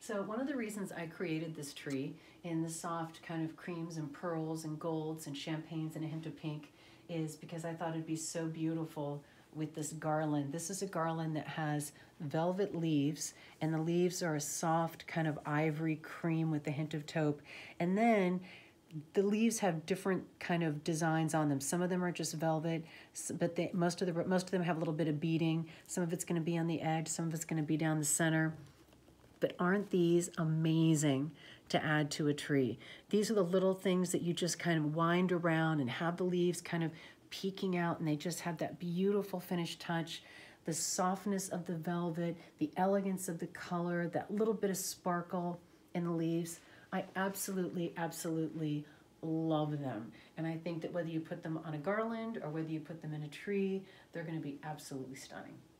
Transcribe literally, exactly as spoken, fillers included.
So one of the reasons I created this tree in the soft kind of creams and pearls and golds and champagnes and a hint of pink is because I thought it'd be so beautiful with this garland. This is a garland that has velvet leaves, and the leaves are a soft kind of ivory cream with a hint of taupe. And then the leaves have different kind of designs on them. Some of them are just velvet, but they, most of the most of them have a little bit of beading. Some of it's going to be on the edge, some of it's going to be down the center. But aren't these amazing to add to a tree? These are the little things that you just kind of wind around and have the leaves kind of peeking out, and they just have that beautiful finished touch, the softness of the velvet, the elegance of the color, that little bit of sparkle in the leaves. I absolutely, absolutely love them. And I think that whether you put them on a garland or whether you put them in a tree, they're going to be absolutely stunning.